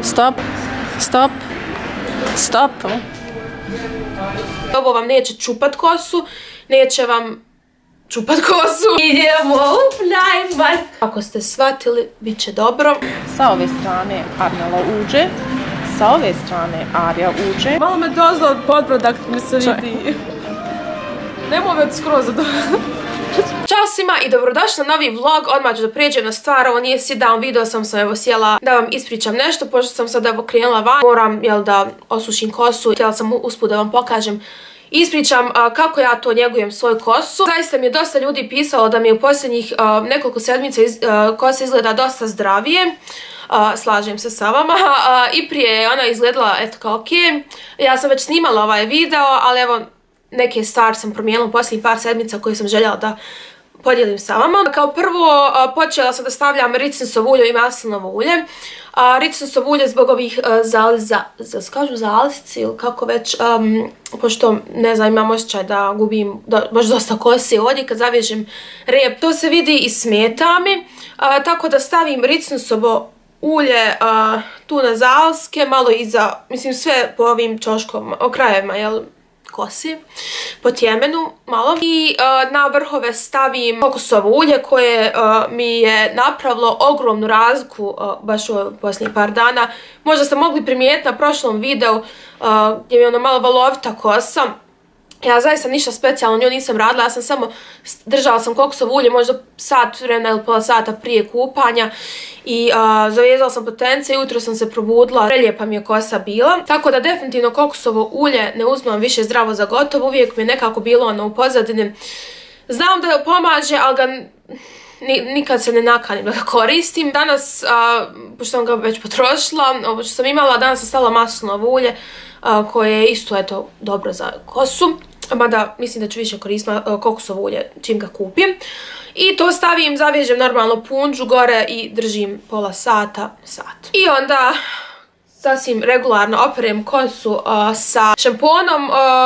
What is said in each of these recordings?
Stop, stop, stop. Ovo vam neće čupat kosu, neće vam čupat kosu. Idemo u plajmat. Ako ste shvatili, bit će dobro. Sa ove strane Arnela uđe, sa ove strane Arja uđe. Malo me dozla od podprodukt mi se vidi. Nemo me skroz za Ćao svima i dobrodošli na novi vlog. Odmah ću da prijeđem na stvar, ovo nije sit down video, sam evo sjela da vam ispričam nešto, pošto sam sad evo krenula van. Moram da osušim kosu, htjela sam usput da vam pokažem. Ispričam kako ja to njegujem svoju kosu. Zaista mi je dosta ljudi pisalo da mi je u posljednjih nekoliko sedmica kosa izgleda dosta zdravije. Slažem se sa vama. I prije je ona izgledala eto kao ok. Ja sam već snimala ovaj video, ali evo neke stvari sam promijenila u posljednjih par sedmica koje sam željela da podijelim sa vama. Kao prvo počela sam da stavljam ricinsovo ulje i maslinovo ulje. Ricinsovo ulje zbog ovih kažu zalisci ili kako već, pošto ne znam, imam osjećaj da gubim baš dosta kose ovdje kad zavežem rep. To se vidi i smeta mi, tako da stavim ricinsovo ulje tu na zaliske, malo iza, mislim sve po ovim čoškovima, o krajevima, jel? Kosi, po tjemenu malo. I na vrhove stavim kokosovo ulje koje mi je napravilo ogromnu razliku baš u posljednjih par dana. Možda ste mogli primijetiti na prošlom videu gdje mi je ono malo valovita kosa. Ja zaista ništa specijalno nju nisam radila, ja sam samo držala sam kokosovo ulje možda sat vremena ili pola sata prije kupanja i zavezala sam potence i ujutro sam se probudila, prelijepa mi je kosa bila. Tako da definitivno kokosovo ulje ne uzmem više zdravo za gotovo, uvijek mi je nekako bilo ono u pozadini. Znam da pomaže, ali ga nikad se ne nakanim da ga koristim. Danas, pošto sam ga već potrošila, ovo što sam imala, danas sam stavila maslinovo ulje koje je isto eto dobro za kosu. Mada mislim da ću više koristiti kokosovo ulje čim ga kupim. I to stavim, zavežem normalno punđu gore i držim pola sata, sat. I onda sasvim regularno operem kosu sa šamponom.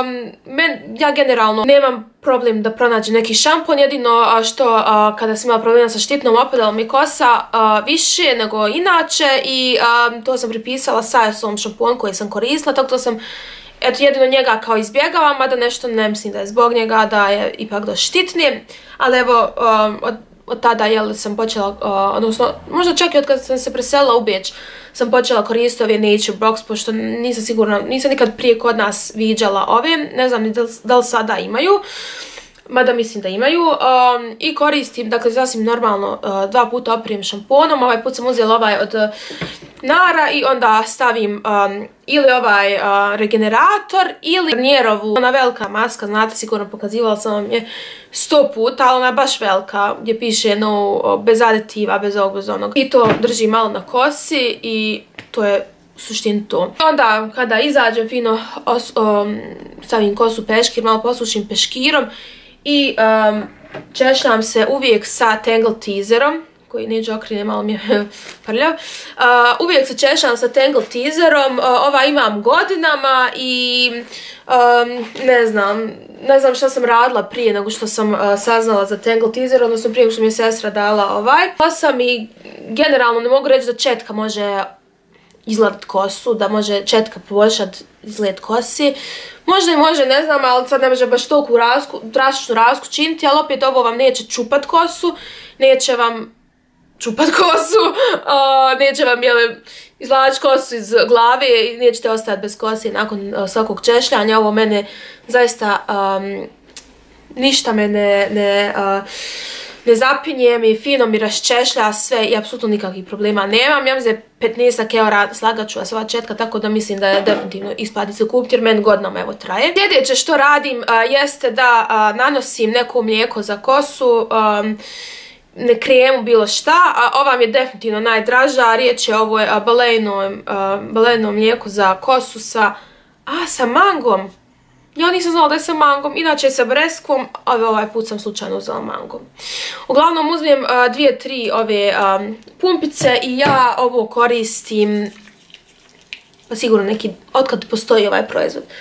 Ja generalno nemam problem da pronađem neki šampon, jedino što kada sam imala problema sa štitnom opadala mi kosa više nego inače i to sam pripisala Sajosovom šampon koji sam koristila, tako da sam eto jedino njega kao izbjegavam, mada nešto ne mislim da je zbog njega, da je ipak dosta štitnije, ali evo od tada jel sam počela, odnosno možda čak i od kada sam se preselila u Beč sam počela koristiti ove Nature Box, pošto nisam sigurna, nisam nikad prije kod nas viđala ove, ne znam ni da li sada imaju, mada mislim da imaju, i koristim, dakle sasvim normalno 2 puta oprijem šamponom. Ovaj put sam uzela ovaj od Nara i onda stavim ili ovaj regenerator ili Garnierovu, ona velika maska, znate sigurno pokazivala sam vam je 100 puta, ali ona je baš velika gdje piše no, bez aditiva, bez ovog, bez onog. I to držim malo na kosi i to je u suštini to. Onda kada izađem fino stavim kosu peškir, malo posušim peškirom i češljam se uvijek sa Tangle Teaserom, koji neđe okrine, malo mi je prljav. Uvijek se češljam sa Tangle Teaserom, ova imam godinama i ne znam šta sam radila prije nego što sam saznala za Tangle Teaser, odnosno prije što mi je sestra dala ovaj. Kosa mi generalno ne mogu reći da četka može izgledat kosu, da može četka poboljšat izgled kosi. Možda i može, ne znam, ali sad ne može baš toliko drastičnu razliku činiti, ali opet ovo vam neće čupat kosu, neće vam čupat kosu, neće vam izvlačiti kosu iz glave i nećete ostati bez kose nakon svakog češljanja. Ovo mene zaista ništa me ne zapinje mi, fino mi raščešlja sve i apsolutno nikakvih problema nemam. Ja mislim da je 15 eura, slagat ću vas ova četka, tako da mislim da je definitivno isplati se kupiti jer meni godinama evo traje. Sljedeće što radim jeste da nanosim neko mlijeko za kosu, ne kremu, bilo šta, a ova mi je definitivno najdraža, riječ je o ovoj balejnom mlijeku za kosu sa mangom. Ja nisam znala da je sa mangom, inače je sa breskom, ali ovaj put sam slučajno uzela mangom. Uglavnom uzmem 2-3 ove pumpice i ja ovo koristim, pa sigurno neki, otkad postoji ovaj proizvod.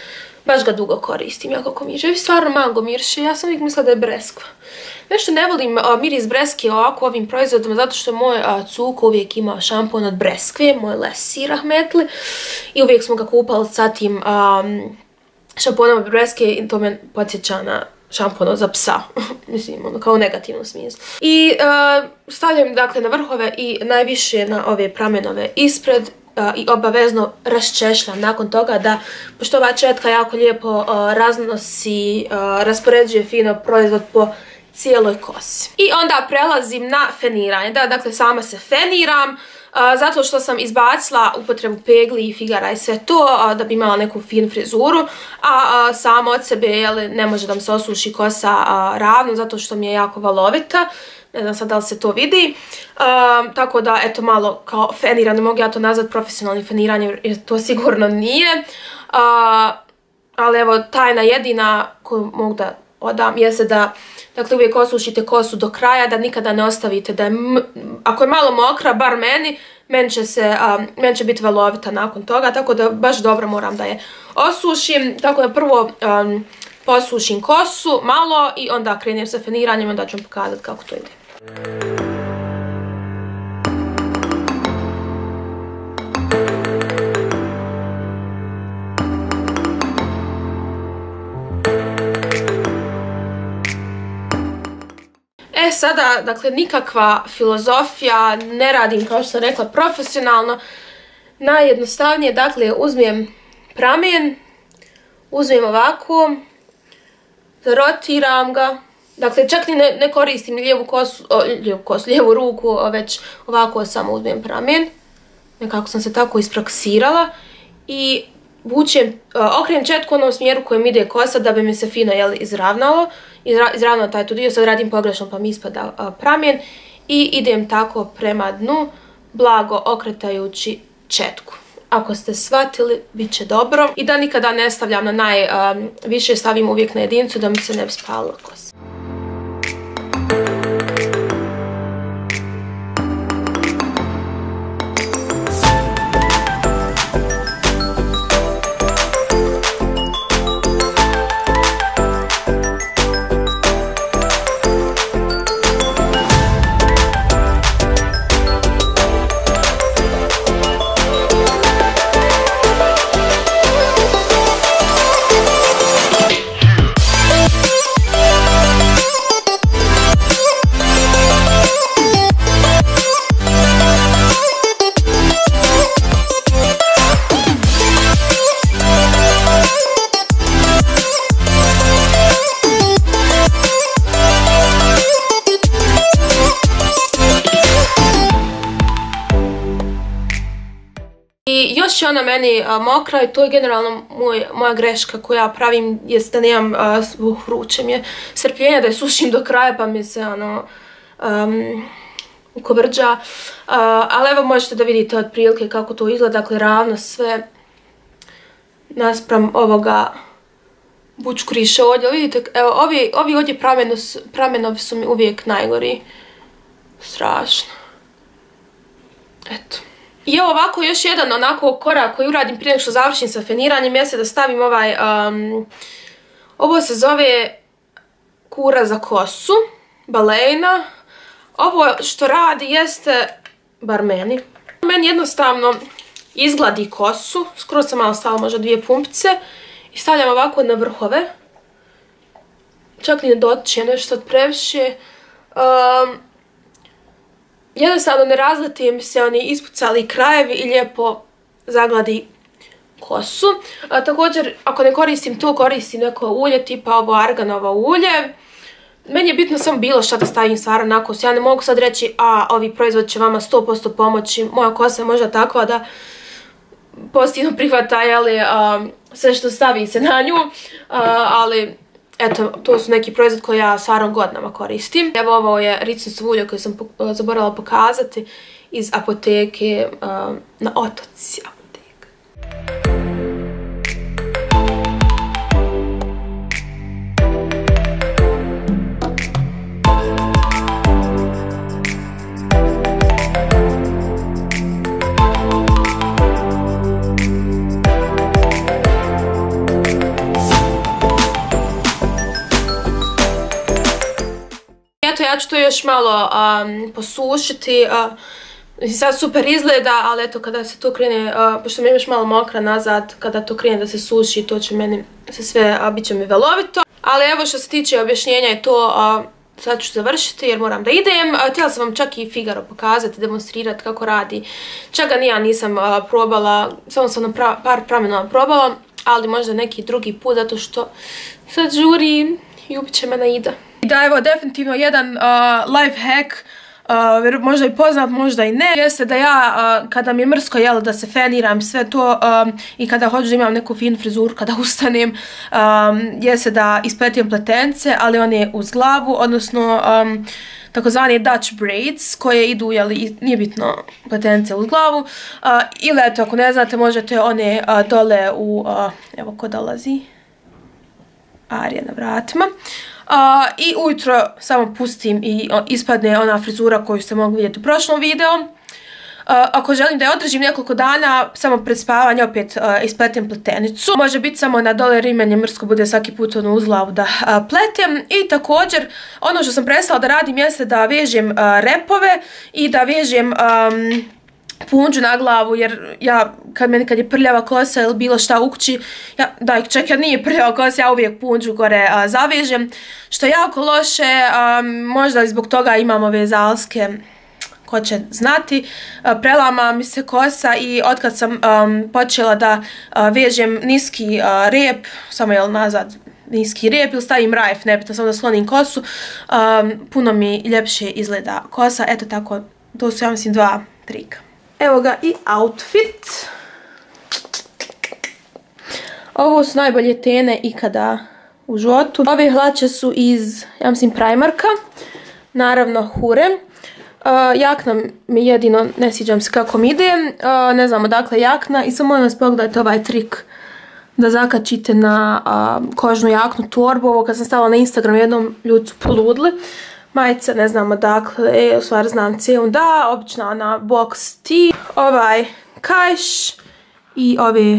Baš ga dugo koristim, jako ko miriše. Stvarno mango miriše, ja sam uvijek mislila da je breskva. Nešto ne volim miris breske ovako ovim proizvodima, zato što moj cuko uvijek ima šampon od breskve, moj lesi rahmetli. I uvijek smo ga kupali sa tim šamponom od breske i to me podsjeća na šampono za psa, mislim, ono, kao u negativnom smislu. I stavljam, dakle, na vrhove i najviše na ove pramenove ispred i obavezno raščešljam nakon toga da, pošto ova četka jako lijepo raznosi, raspoređuje fino proizvod po cijeloj kosi. I onda prelazim na feniranje, dakle, sama se feniram, zato što sam izbacila upotrebu pegli i figara i sve to, da bi imala neku finu frizuru, a sama od sebe ne može da mi se osuši kosa ravno, zato što mi je jako valovita, ne znam sad da li se to vidi, tako da eto malo kao feniranje, mogu ja to nazvati profesionalnim feniranjem jer to sigurno nije, ali evo tajna jedina koju mogu da odam jeste da, dakle, uvijek osušite kosu do kraja, da nikada ne ostavite da je, ako je malo mokra, bar meni će biti valovita nakon toga, tako da baš dobro moram da je osušim. Tako da prvo posušim kosu malo i onda krenem sa feniranjem, onda ću vam pokazati kako to ide. Sada, dakle, nikakva filozofija, ne radim, kao što sam rekla, profesionalno. Najjednostavnije, dakle, uzmem pramen, uzmem ovako, zarotiram ga, dakle, čak ni ne koristim lijevu ruku, već ovako samo uzmem pramen, nekako sam se tako ispraksirala i vučem, okrenem četku u onom smjeru kojem ide kosa da bi mi se fino izravnalo. Izravnalo taj tu dio, sad radim pogrešno pa mi ispada pramen i idem tako prema dnu, blago okretajući četku. Ako ste shvatili, bit će dobro. I da nikada ne stavljam na najviše, stavim uvijek na jedinicu da mi se ne bi spalila kosa. Još je ona meni mokra i to je generalno moja greška koju ja pravim, jest da nemam vruće mi je strpljenja da je sušim do kraja pa mi se ukovrđa. Ali evo možete da vidite otprilike kako to izgleda, dakle ravno sve naspram ovoga bučkuriša ovdje. Vidite, evo ovi ovdje pramenovi su mi uvijek najgori. Strašno. Eto. I evo ovako još jedan onako korak koji uradim prije nego što završim sa feniranjem jeste da stavim ovaj, ovo se zove kura za kosu, balejna. Ovo što radi jeste, bar meni jednostavno izgladi kosu, skoro sam malo stavila možda 2 pumpice i stavljam ovako na vrhove. Čak ni ne dotiče nešto od previše. Jednostavno ne razleti mi se oni ispucali krajevi i lijepo zagladi kosu. Također, ako ne koristim to, koristim neko ulje, tipa ovo arganovo ulje. Meni je bitno samo bilo šta da stavim stvarno na kosu. Ja ne mogu sad reći, ovi proizvod će vama 100% pomoći. Moja kosa je možda takva da pozitivno prihvata sve što stavi se na nju, ali eto, to su neki proizvod koji ja stvarno godinama koristim. Evo ovo je ricinovo ulje koje sam zaboravila pokazati iz apoteke na Otoci apoteka. ja ću to još malo posušiti. Sad super izgleda, ali eto kada se to krene, pošto mi je još malo mokra nazad, kada to krene da se suši, to će meni se sve, bit će mi velovito. Ali evo što se tiče objašnjenja je to, sad ću završiti jer moram da idem. Htjela sam vam čak i Figaro pokazati, demonstrirati kako radi. Čega ja nisam probala, samo sam na par promjena probala, ali možda neki drugi put, zato što sad žurim i ubit će me na ida. Da, evo, definitivno jedan life hack, možda i poznat, možda i ne, jeste da ja kada mi je mrsko jelo da se feniram sve to i kada hoću da imam neku finu frizuru kada ustanem, jeste da ispletim pletence, ali one uz glavu, odnosno takozvani Dutch braids koje idu, jeli, nije bitno, pletence uz glavu, ili eto ako ne znate možete one dole u, evo ko dolazi, Arija na vratima. I ujutro samo pustim i ispadne ona frizura koju ste mogli vidjeti u prošlom videu. Ako želim da je održim nekoliko dana, samo pred spavanje opet ispletem pletenicu. Može biti samo na dole rimenje, mrsko bude svaki put ono uz glavu da pletem. I također, ono što sam prestala da radim jeste da vežem repove i da vežem punđu na glavu, jer ja, kad je prljava kosa ili bilo šta u kući, čak kad nije prljava kosa, ja uvijek punđu gore zavežem, što je jako loše, možda i zbog toga imam ove zalske, ko će znati, prelama mi se kosa i otkad sam počela da vežem niski rep, samo jel nazad niski rep ili stavim rajf, nebitno, samo da sklonim kosu, puno mi ljepše izgleda kosa, eto tako, to su ja mislim 2 trika. Evo ga i outfit. Ovo su najbolje tene ikada u životu. Ove hlače su iz, ja mislim, Primarka. Naravno Hure. Jakna mi jedino, ne sviđam se kako mi ide. Ne znam odakle jakna. I samo molim vas pogledajte ovaj trik da zakačite na kožnu jaknu torbu. Ovo kad sam stavila na Instagram jednom, ljudi su poludli. Majica, ne znam odakle, u stvari znam cijelu, da, obična ona box tee, ovaj kajš i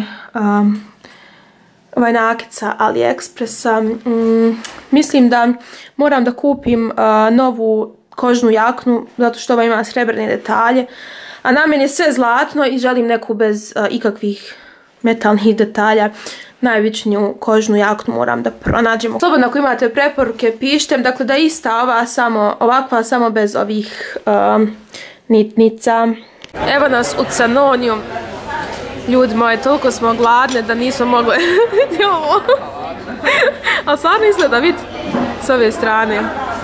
ovaj nakit sa AliExpressa. Mislim da moram da kupim novu kožnu jaknu, zato što ova ima srebrne detalje, a na meni je sve zlatno i želim neku bez ikakvih metalnih detalja. Najvičniju kožnu jaknu moram da pronađemo. Slobodno ako imate preporuke pišite, dakle da je ista ova ovakva, samo bez ovih nitnica. Evo nas u Canoniju. Ljudi moji, toliko smo gladne da nismo mogli vidjeti ovo. Ali stvarno izgleda, vidi, s ove strane.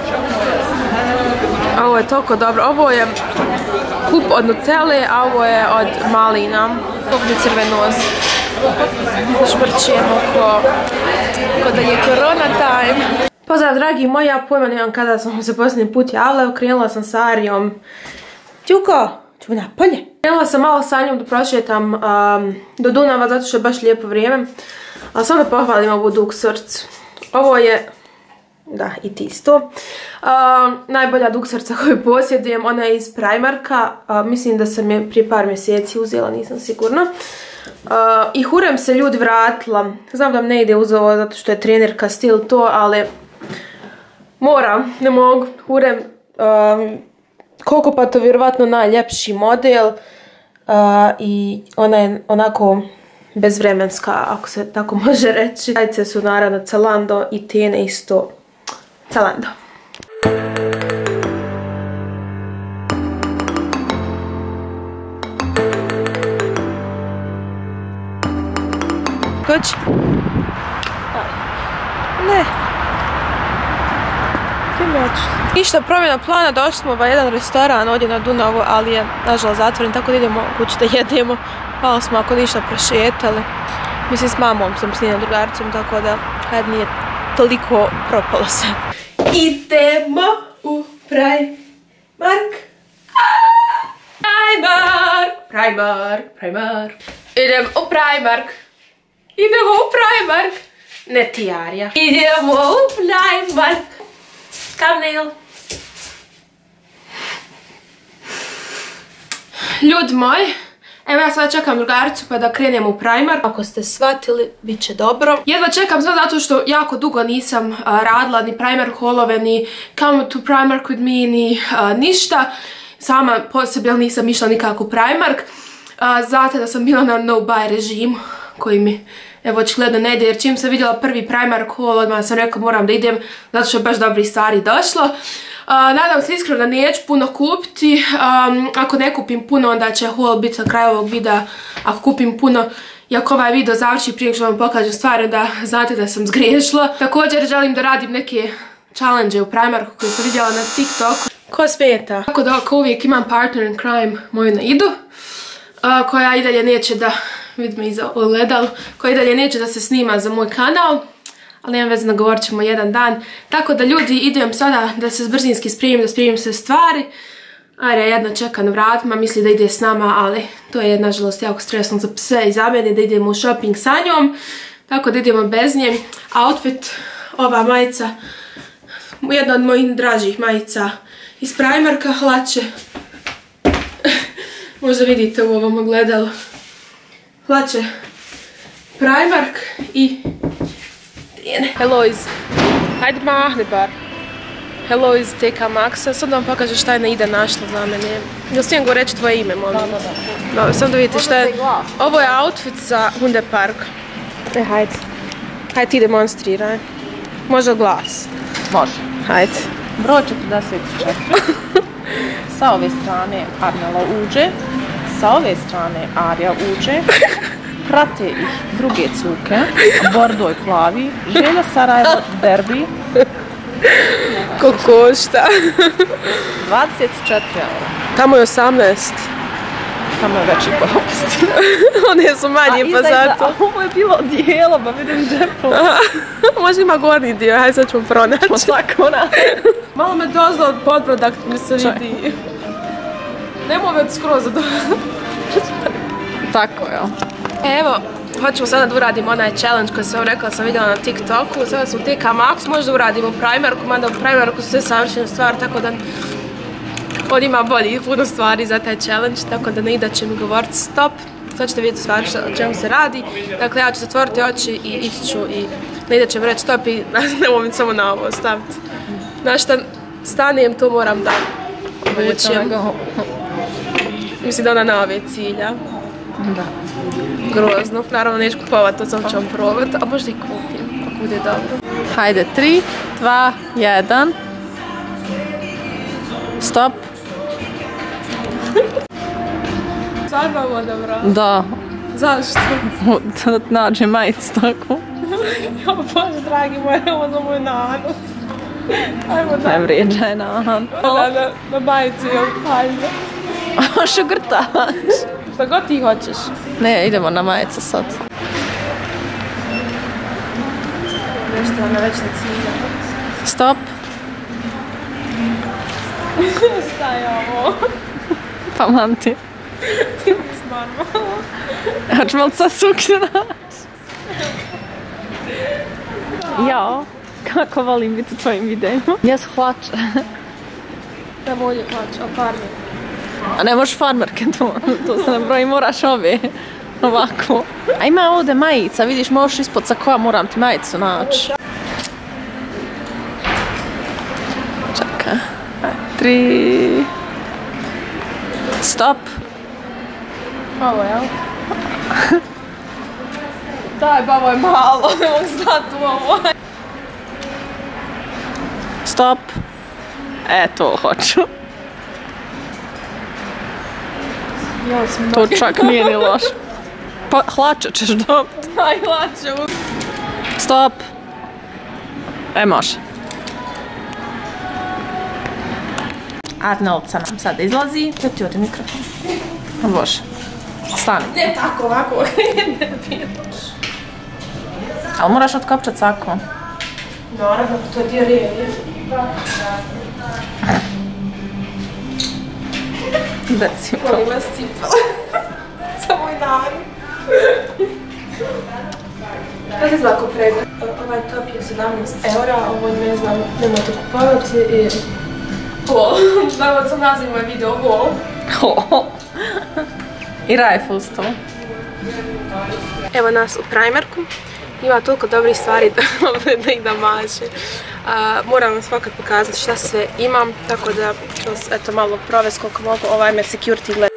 Ovo je toliko dobro. Ovo je kup od Nutelle, a ovo je od malina. Popni crvenoz. Šmrćemo ko da je korona time. Pozdrav dragi moji, ja pojma nemam kada sam se posljednji put javila. Krenula sam sa Arijom. Ćuko, ću napolje. Krenula sam malo sa njom da prošetam do Dunava zato što je baš lijepo vrijeme. Ali samo da pohvalim ovu duksrcu. Ovo je, da, i ti isto. Najbolja duksrca koju posjedujem, ona je iz Primarka. Mislim da sam je prije par mjeseci uzela, nisam sigurna. I Hurem se ljudi vratila. Znam da mi ne ide uz ovo zato što je trenerka stil to, ali moram, ne mogu. Hurem, koliko pa to vjerovatno najljepši model i ona je onako bezvremenska, ako se tako može reći. Majice su naravno Zalando i tene isto Zalando. Kući? Ne. Ništa promjena plana, došli smo u jedan restoran ovdje na Dunavu, ali je nažalost zatvoren, tako da idemo kući da jedemo. Malo smo ako ništa prošetali. Mislim s mamom sam, s njenom drugaricom, tako da hajde nije toliko propalo se. Idemo u Primark. Primark. Idemo u Primark. Idemo u Primark. Ne ti, Arija. Idemo u Primark. Thumbnail. Ljudi moji, Evo ja sada čekam drugaricu pa da krenemo u Primark. Ako ste shvatili, bit će dobro. Jedva čekam sad zato što jako dugo nisam radila ni Primark haulove, ni Come to Primark with me, ni ništa. Sama posebno nisam išla nikako u Primark. Zato da sam bila na no buy režimu koji mi evo očigledno ne ide, jer čim sam vidjela prvi Primark haul odmah sam rekla moram da idem zato što je baš dobrih stvari došlo. Nadam se iskreno da neću puno kupiti, ako ne kupim puno onda će haul biti na kraju ovog videa, ako kupim puno i ako ovaj video završi prije što vam pokažem stvari da znate da sam zgriješila. Također želim da radim neke challenge u Primarku koje sam vidjela na TikToku. Ko smeta? Tako da ako uvijek imam partner in crime moju na Idu, koja i dalje neće da, vidimo iza ogledalu, koja i dalje neće da se snima za moj kanal, ali nema veze, nagovorit ćemo jedan dan. Tako da ljudi, idem sada da se brzinski spremim, da spremim sve stvari. Arja jedna čeka na vratima, misli da ide s nama, ali to je nažalost jako stresno za sve i za mene da idemo u shopping sa njom. Tako da idemo bez nje. Outfit, ova majica, jedna od mojih dražih majica iz Primarka, hlače. Možda vidite u ovom ogledalu. Hlače Primark i tijene. Hello iz... Hajde mahni bar. Hello iz TK Maxa. Sad da vam pokažem šta je na Ida našla za mene. Jel smijem go reći tvoje ime, molim? Da. Dobro, sad da vidite šta je... Ovo je outfit za Hunde Park. Hajde. Hajde ti demonstriraj. Može glas? Može. Hajde. Broj 44. Sa ove strane Arnela uđe, sa ove strane Arja uđe, prate ih druge cuke, Bordo i plavi, Želja Sarajevo derbi. Ko košta? 24 €. Tamo je 18. Tamo je veći popust. One su manje pa zato. Ovo je bilo dijelo, pa vidim džepo. Možda ima gornji dio, hajde sad ćemo pronaći. Malo me dozla od podprodukt mi se vidi. Nemo već skroz od... Tako je. Evo, hoćemo sada da uradimo onaj challenge koji sam vam rekla, sam vidjela na TikToku. Sada smo u TK Maxx, možda uradimo u Primarku, mada u Primarku su sve savršene stvari, tako da on ima bolji puno stvari za taj challenge, tako da ne Ida će mi govoriti stop. Sad ćete vidjeti stvari o čemu se radi. Dakle, ja ću zatvoriti oči i ići ću i ne Ida će mi reći stop i ne mogu samo na ovo staviti. Znaš šta, stanem, to moram da vučem. Mislim da ona na ove cilja. Da. Grozno. Naravno neću kupovati, to samo ću vam probati, a možda i kupim, ako bude dobro. Hajde, 3, 2, 1. Stop. Stvarno ovo dobro. Da. Zašto? Da nađe majicu tako. Jo, Bože, dragi moj, ovo za moju Nanu. Ajmo da. Ne vrijeđaj na Anu. Na majici, hajde. Šugrtaš. Šta god ti hoćeš. Ne, idemo na majicu sad. Nešto ona već na cilja. Stop. Šta je ovo? Pa mam ti. Ti mi si normalno. Hoćemo li sad suknju naći? Jao, kako volim biti u tvojim videima. Jesu hlače. Da bolje hlače, a farmer. A ne možeš farmerke, to se ne broji, moraš ove. Ovako. A ima ovdje majica, vidiš, možeš ispod sakoa, moram ti majicu naći. Čekaj. 3. Stop. Ovo, jel? Daj, babo je malo, ne mogu stati u ovo. Stop. E, to hoću. To čak nije ni loš. Pa hlače ćeš dobiti. Aj, hlače. Stop. E, može. Arnelca nam sad izlazi. Da ti ode mikrofon. Bože. Stani. Ne tako, ovako. Ali moraš otkopčat sako. Naravno, to je diarije. Deci. Volim vas cipala. Za moj dan. Kako je ovako pregled? Ovaj top je 17 €, ovo ne znam, nemojte kupovati i... Haul. Znamo sam naziv moj video, haul. I Rajfulstol. Evo nas u Primarku. Ima toliko dobrih stvari da ih da maže. Moram vam svakako pokazati šta sve imam, tako da ću vas eto malo provesti koliko mogu. Ovaj me security gleda.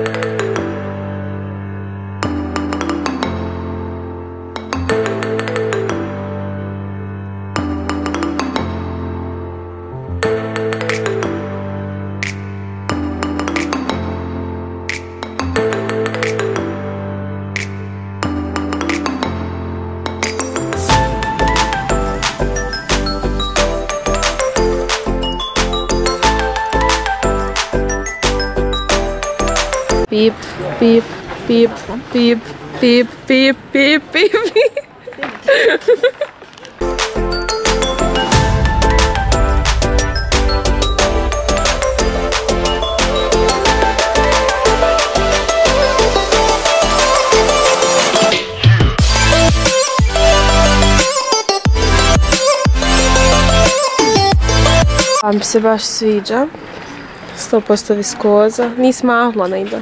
Pip, pip, pip, pip, pip, pip, pip, pip. Vam se baš sviđa. 100% viskoza. Nis mahla ne ide.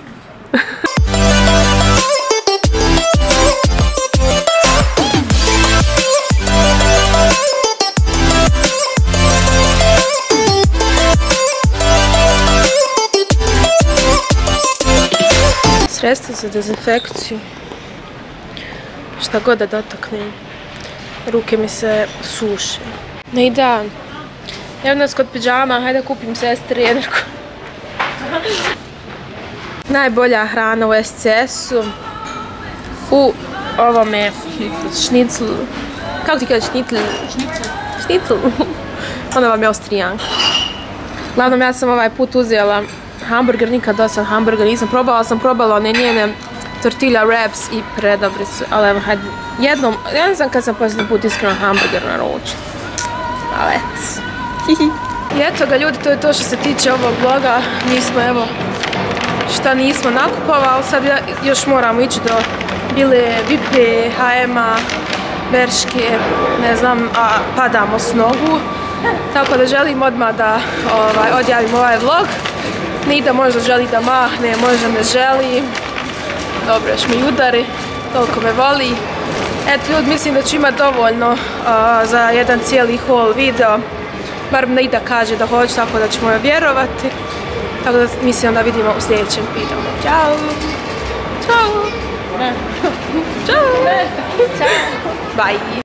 Sredstvo za dezinfekciju. Šta god da dotaknem. Ruke mi se suše. Ne ide. Evo nas kod pidžama, hajde kupim sestri jednako. Najbolja hrana u SCS-u. U ovome šniclu. Kako ti kaže šnitl? Šnicl. Ona vam je Austrijanka. Uglavnom ja sam ovaj put uzela hamburger, nikad dosad hamburger nisam probala, sam probala one njene tortilla wraps i predobri su. Ali evo hajde jednom, ja ne znam kad sam posljednji put iskreno hamburger naručila. Ali eto. I eto ga ljudi, to je to što se tiče ovog vloga. Mi smo evo šta nismo nakupovali, sad još moramo ići do Bile, Vipe, HM-a, Berške, ne znam, a padamo s nogu. Tako da želim odmah da odjavim ovaj vlog. Nida možda želi da mahne, možda ne želi. Dobro, još mi udari, toliko me voli. Eto ljudi, mislim da ću imati dovoljno za jedan cijeli haul video. Bar Nida kaže da hoće, tako da ćemo joj vjerovati. Tako da mislim da vidimo u sljedećem videu. Ćao! Ćao! Ćao! Bye!